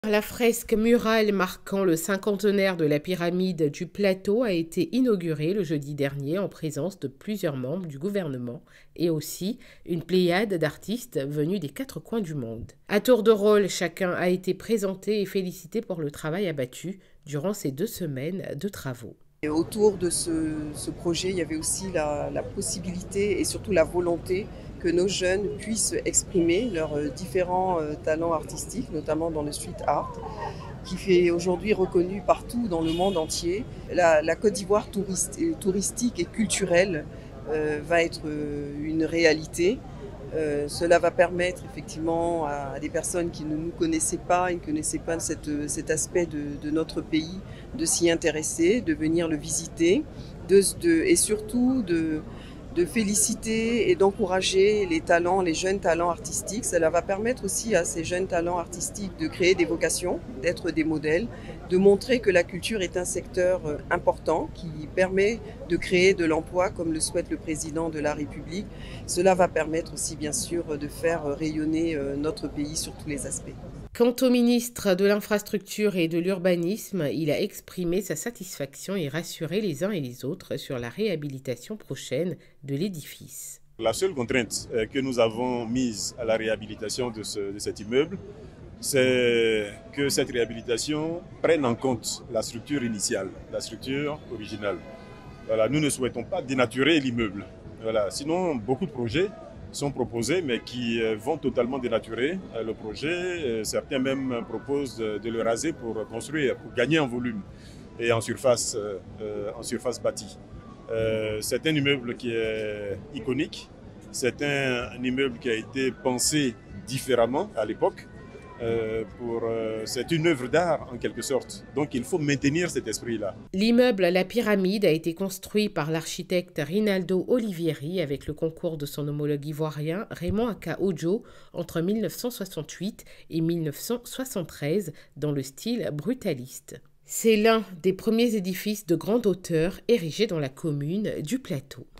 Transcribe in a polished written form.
La fresque murale marquant le cinquantenaire de la pyramide du Plateau a été inaugurée le jeudi dernier en présence de plusieurs membres du gouvernement et aussi une pléiade d'artistes venus des quatre coins du monde. À tour de rôle, chacun a été présenté et félicité pour le travail abattu durant ces 2 semaines de travaux. Et autour de ce projet, il y avait aussi la possibilité et surtout la volonté que nos jeunes puissent exprimer leurs différents talents artistiques, notamment dans le street art, qui est aujourd'hui reconnu partout dans le monde entier. La Côte d'Ivoire touristique et culturelle va être une réalité. Cela va permettre effectivement à des personnes qui ne nous connaissaient pas et ne connaissaient pas cet aspect de notre pays de s'y intéresser, de venir le visiter et surtout de féliciter et d'encourager les talents, les jeunes talents artistiques. Cela va permettre aussi à ces jeunes talents artistiques de créer des vocations, d'être des modèles, de montrer que la culture est un secteur important qui permet de créer de l'emploi comme le souhaite le président de la République. Cela va permettre aussi bien sûr de faire rayonner notre pays sur tous les aspects. Quant au ministre de l'Infrastructure et de l'Urbanisme, il a exprimé sa satisfaction et rassuré les uns et les autres sur la réhabilitation prochaine de l'édifice. La seule contrainte que nous avons mise à la réhabilitation de cet immeuble, c'est que cette réhabilitation prenne en compte la structure initiale, la structure originale. Voilà, nous ne souhaitons pas dénaturer l'immeuble. Voilà, sinon, beaucoup de projets sont proposés, mais qui vont totalement dénaturer le projet. Certains même proposent de le raser pour construire, pour gagner en volume et en surface bâtie. C'est un immeuble qui est iconique. C'est un immeuble qui a été pensé différemment à l'époque. C'est une œuvre d'art en quelque sorte, donc il faut maintenir cet esprit-là. L'immeuble La Pyramide a été construit par l'architecte Rinaldo Olivieri avec le concours de son homologue ivoirien Raymond Aka Ojo entre 1968 et 1973 dans le style brutaliste. C'est l'un des premiers édifices de grande hauteur érigés dans la commune du Plateau.